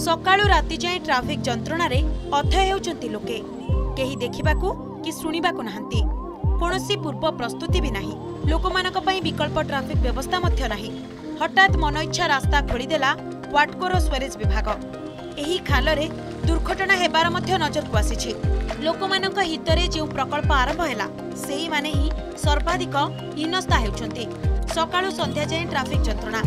सकाळु राति जाए ट्राफिक जंत्रणा अथय होउचंती लोके केही देखिबाकू कि सुनिबाकू नाहंती कोनोसी पूर्व प्रस्तुति भी नाही लोकमानक पई विकल्प ट्राफिक व्यवस्था मध्य नाही हठात मन इच्छा रास्ता खोलीदेला वाटकोर स्वेरेज विभाग एही खालरे दुर्घटना हेबार मध्य नजर को आसीछि लोकमानक हितरे जे प्रकल्प आरंभ हैला सेही माने ही सर्वाधिक हिनस्ता हेउचंती सकाळु संध्या जाए ट्राफिक जंत्रणा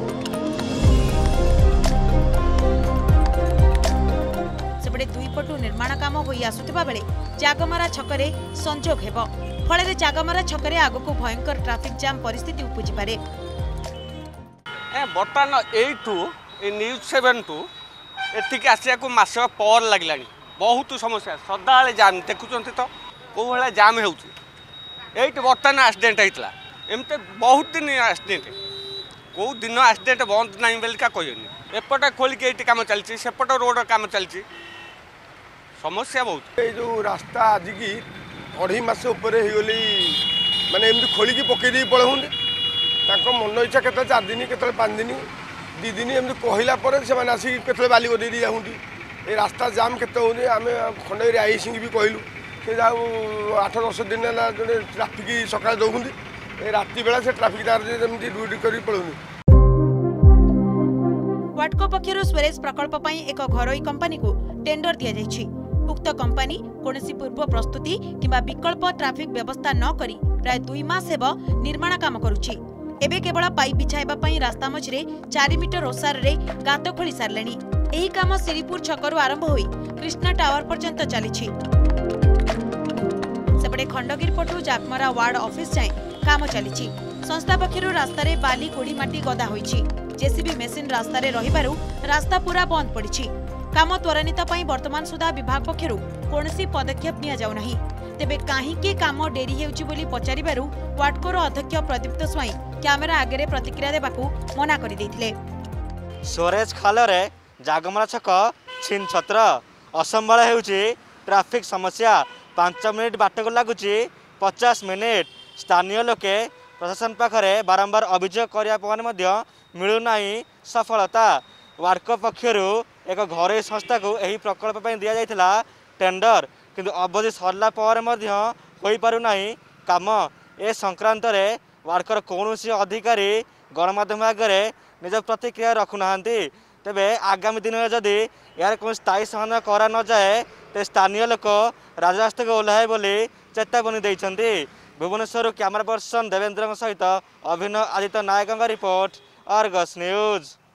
सेपटे दुईपटु निर्माण काम होई आसुथिबा बेले जागमरा छकरे संजोग हेबो फଳରେ जागमरा छकरे आगको भयंकर ट्राफिक जाम परिस्थिति उपजि पारे बर्तमान एठू न्यूज 7 टू एतिक आसिया को मास पर लगलानी बहुत समस्या सदा जाम देखुंत तो कौ भाया जाम होती बर्तमान एक्सीडेंट होता एमती बहुत दिन एक्सीडेंट कौ दिन एक्सीडेंट बंद नहीं बोलिका कहनी एपटे खोलिक ये कम चलती सेपट रोड कम चलती समस्या बहुत ये जो रास्ता आज की 2.5 मास गली माने एमती खोलिकी पकईदी पलौंदे मन इच्छा के 4 दिन के 5 दिन 2 दिन एमती कहला से आसिक के बाली गदे जाऊँगी ये रास्ता जाम के आम खंडगिरी आई सिंह भी कहलु से जाऊ 8-10 दिन है जो ट्राफिक सका दौरान राति बेला से ट्राफिक ड्यूटी कर पलौनी वाटको पक्षर स्वेरेज प्रकल्प पई एक घरोई कंपनी को टेंडर दिया जायछि उक्त कंपनी कोनोसी पूर्व प्रस्तुति किंबा विकल्प ट्राफिक व्यवस्था न करी प्राय 2 मास हेब निर्माण काम करुछि एबे केवल पाइप बिछाइबा पई रास्ता मझरे 4 मीटर ओसार रे गात खोली सारलेनी एही काम श्रीपुर छकरु आरंभ होई कृष्णा टावर पर्यंत चलिछि सेपटे खंडगिरी पटु जाकमरा वार्ड ऑफिस जाए काम चलिछि संस्था पक्षरु रास्ता रे बाली कोड़ी माटी गदा होईछि जेसीबी मेसिन रास्ता रे रहिबारु रास्ता पूरा बंद पड़िछि काम त्वरान्वित पई वर्तमान सुधा विभाग पक्षरु कोनोसी पदक्षेप निया जाउ नाही तेबे काहीकि काम डेरी हेउछि बोली पचारिबारु वाटकोर अध्यक्ष प्रदीप्त स्वाई कैमेरा आगे प्रतिक्रिया देबाकू मना करि दैथिले सोरेज खालरे जागमरा छक छिन छत्र असंभाळ हेउछि ट्रैफिक समस्या 5 मिनिट बाटको लागुछि 50 मिनिट स्थानीय लोके प्रशासन पाखरे बारंबार अभियोग करिया पर मध्य मिलु नाही सफलता वाटको पक्षरु एक घरोई संस्था को यही प्रकल्प पर दि जाइथिला टेंडर किंतु अवधि सरला पर मध्य होई पारु नाही काम ए संक्रांत रे वाटकर कौनसी अधिकारी गणमाध्यम आगे निज प्रतिक्रिया रखुना तेबे आगामी दिन में जदि यार कौन स्थायी समाधान करा न जाए तो स्थानीय लोक राजरास्ता को ओह्लाए बोली चेतावनी देइछन्ति भुवनेश्वर कैमरा पर्सन देवेंद्र सहित Abhinav Aditya Nayak report Argus news.